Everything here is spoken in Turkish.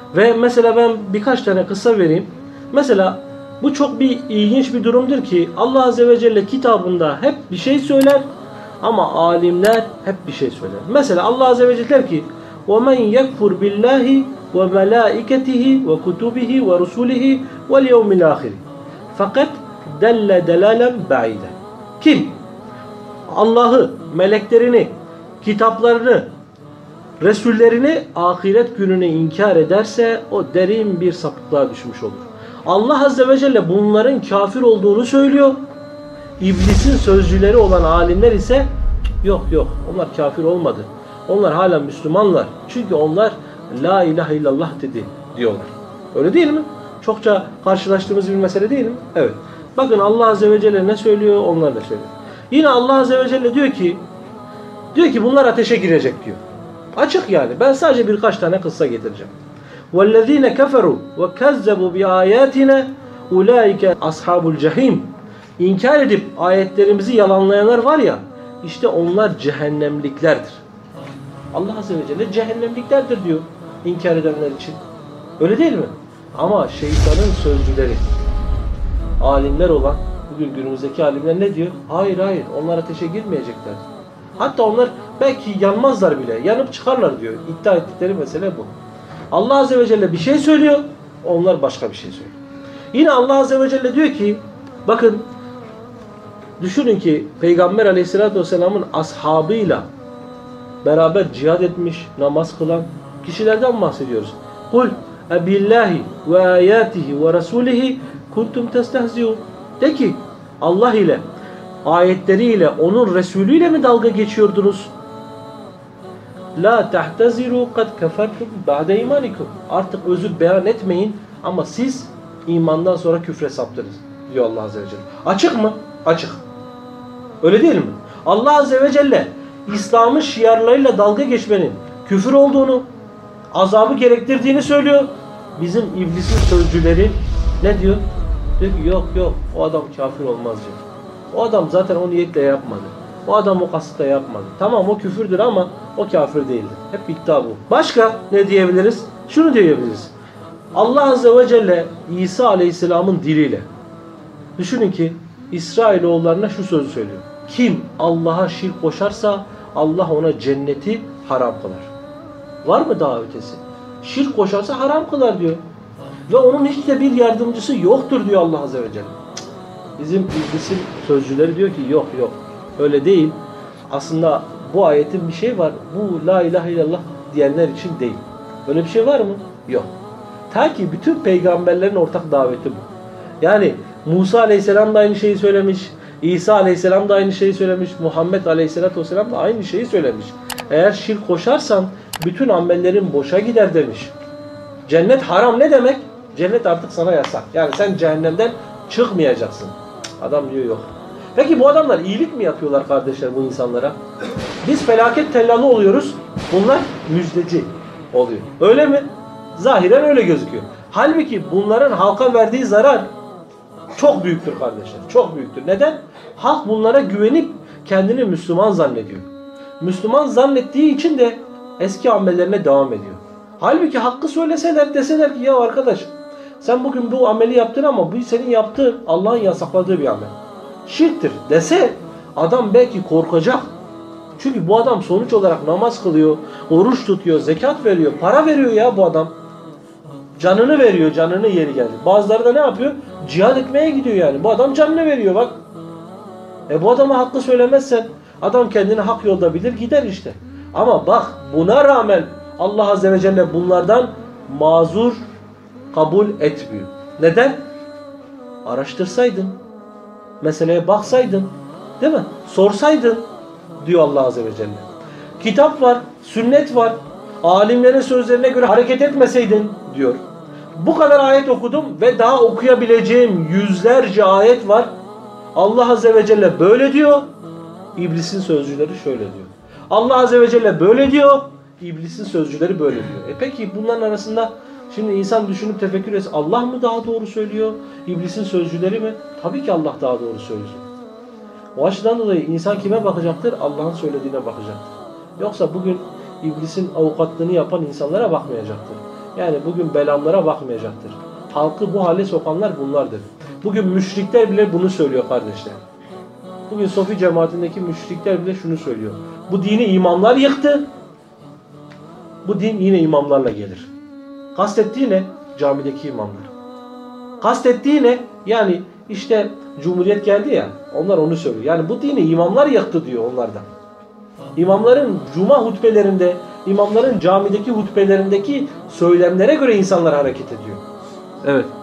Ve mesela ben birkaç tane kıssa vereyim. Mesela bu çok ilginç bir durumdur ki Allah Azze ve Celle kitabında hep bir şey söyler ama alimler hep bir şey söyler. Mesela Allah Azze ve Celle der ki وَمَنْ يَكْفُرْ بِاللّٰهِ وَمَلَائِكَتِهِ وَكُتُبِهِ وَرُسُولِهِ وَالْيَوْمِ الْآخِرِ fakat delle delalen ba'ide. Kim Allah'ı, meleklerini, kitaplarını, Resullerini, ahiret gününü inkar ederse o derin bir sapıklığa düşmüş olur. Allah Azze ve Celle bunların kafir olduğunu söylüyor. İblisin sözcüleri olan alimler ise yok onlar kafir olmadı. Onlar hala Müslümanlar. Çünkü onlar la ilahe illallah dedi diyorlar. Öyle değil mi? Çokça karşılaştığımız bir mesele değil mi? Evet. Bakın Allah Azze ve Celle ne söylüyor? Onlar da söylüyor. Yine Allah Azze ve Celle diyor ki bunlar ateşe girecek diyor. Açık yani. Ben sadece birkaç tane kıssa getireceğim. وَالَّذ۪ينَ كَفَرُوا وَكَذَّبُوا بِآيَاتِنَا اُولَٰئِكَ أَصْحَابُ الْجَحِيمِ İnkar edip ayetlerimizi yalanlayanlar var ya, işte onlar cehennemliklerdir. Allah Azze ve Celle cehennemliklerdir diyor inkar edenler için. Öyle değil mi? Ama şeytanın sözcüleri, alimler olan, bugün günümüzdeki alimler ne diyor? Hayır, onlar ateşe girmeyecekler. Hatta onlar belki yanmazlar bile, yanıp çıkarlar diyor. İddia ettikleri mesele bu. Allah Azze ve Celle bir şey söylüyor, onlar başka bir şey söylüyor. Yine Allah Azze ve Celle diyor ki, bakın, düşünün ki Peygamber Aleyhisselatü Vesselam'ın ashabıyla beraber cihad etmiş, namaz kılan kişilerden bahsediyoruz. Kul ebillahi ve ayatihi ve rasulihi kuntum testehziun. De ki Allah ile, ayetleriyle, onun Resulüyle mi dalga geçiyordunuz? La tahteziru kad kefertum ba'de imanikum. Artık özür beyan etmeyin ama siz imandan sonra küfre saptınız diyor Allah Azze ve Celle. Açık mı? Açık. Öyle değil mi? Allah Azze ve Celle İslam'ın şiarlarıyla dalga geçmenin küfür olduğunu, azabı gerektirdiğini söylüyor. Bizim iblisin sözcüleri ne diyor? Diyor ki yok o adam kafir olmaz diyor. O adam zaten o niyetle yapmadı. O adam o kasıtla yapmadı. Tamam o küfürdür ama o kafir değildir. Hep iddia bu. Başka ne diyebiliriz? Şunu diyebiliriz. Allah Azze ve Celle İsa Aleyhisselam'ın diliyle. Düşünün ki İsrailoğullarına şu sözü söylüyor. Kim Allah'a şirk koşarsa Allah ona cenneti haram kılar. Var mı daha ötesi? Şirk koşarsa haram kılar diyor. Ve onun hiç de bir yardımcısı yoktur diyor Allah Azze ve Celle. Bizim iblisin sözcüleri diyor ki yok öyle değil. Aslında bu ayetin bir şey var. Bu la ilahe illallah diyenler için değil. Öyle bir şey var mı? Yok. Ta ki bütün peygamberlerin ortak daveti bu. Yani Musa Aleyhisselam da aynı şeyi söylemiş. İsa Aleyhisselam da aynı şeyi söylemiş. Muhammed Aleyhisselatü Vesselam da aynı şeyi söylemiş. Eğer şirk koşarsan bütün amellerin boşa gider demiş. Cennet haram ne demek? Cennet artık sana yasak. Yani sen cehennemden çıkmayacaksın. Adam diyor yok. Peki bu adamlar iyilik mi yapıyorlar kardeşler bu insanlara? Biz felaket tellalı oluyoruz. Bunlar müjdeci oluyor. Öyle mi? Zahiren öyle gözüküyor. Halbuki bunların halka verdiği zarar çok büyüktür kardeşler. Çok büyüktür. Neden? Halk bunlara güvenip kendini Müslüman zannediyor. Müslüman zannettiği için de eski amellerine devam ediyor. Halbuki hakkı söyleseler, deseler ki ya arkadaş sen bugün bu ameli yaptın ama bu senin yaptığın Allah'ın yasakladığı bir amel. Şirktir dese adam belki korkacak. Çünkü bu adam sonuç olarak namaz kılıyor, oruç tutuyor, zekat veriyor, para veriyor ya bu adam. Canını veriyor, canını yeri geldi. Bazıları da ne yapıyor? Cihad etmeye gidiyor yani. Bu adam canını veriyor bak. Bu adama hakkı söylemezsen adam kendini hak yolda bilir gider işte. Ama bak buna rağmen Allah Azze ve Celle bunlardan mazur kabul etmiyor. Neden? Araştırsaydın, meseleye baksaydın, değil mi? Sorsaydın diyor Allah Azze ve Celle. Kitap var, sünnet var. Alimlerin sözlerine göre hareket etmeseydin diyor. Bu kadar ayet okudum ve daha okuyabileceğim yüzlerce ayet var. Allah Azze ve Celle böyle diyor. İblisin sözcüleri şöyle diyor. Allah Azze ve Celle böyle diyor. İblisin sözcüleri böyle diyor. Peki bunların arasında şimdi insan düşünüp tefekkür etse Allah mı daha doğru söylüyor? İblisin sözcüleri mi? Tabii ki Allah daha doğru söylüyor. O açıdan dolayı insan kime bakacaktır? Allah'ın söylediğine bakacaktır. Yoksa bugün İblisin avukatlığını yapan insanlara bakmayacaktır. Yani bugün belamlara bakmayacaktır. Halkı bu hale sokanlar bunlardır. Bugün müşrikler bile bunu söylüyor kardeşler. Bugün Sofi cemaatindeki müşrikler bile şunu söylüyor. Bu dini imamlar yıktı. Bu din yine imamlarla gelir. Kastettiği ne? Camideki imamlar. Kastettiği ne? Yani işte Cumhuriyet geldi ya, onlar onu söylüyor. Yani bu dini imamlar yıktı diyor onlardan. İmamların cuma hutbelerinde, imamların camideki hutbelerindeki söylemlere göre insanlar hareket ediyor. Evet.